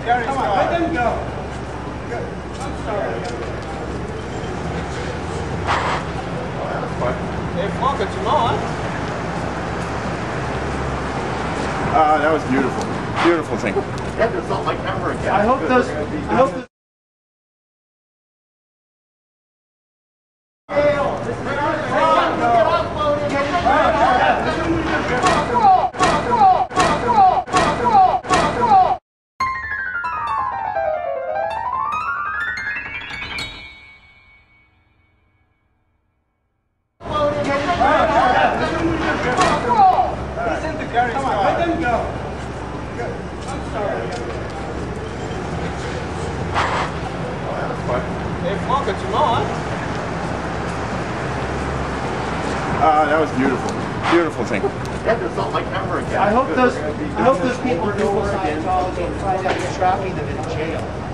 Come on, let them go. I'm sorry. Hey, Flonka, tonight. That was beautiful. Beautiful thing. It's not like ever again. I hope those. Come on, let them go. I'm sorry. Hey, Flonka, tonight. That was beautiful. Beautiful thing. It's not like ever again. I hope those people Google Scientology and find out you're trapping them in jail.